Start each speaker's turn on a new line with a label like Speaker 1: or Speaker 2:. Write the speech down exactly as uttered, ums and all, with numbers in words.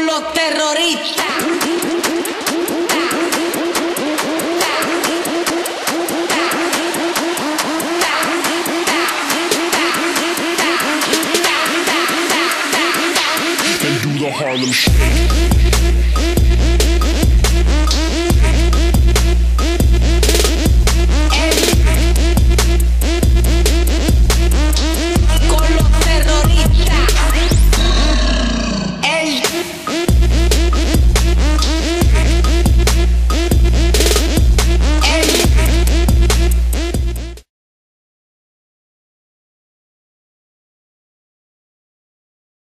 Speaker 1: con los terroristas.
Speaker 2: And do the Harlem Shake.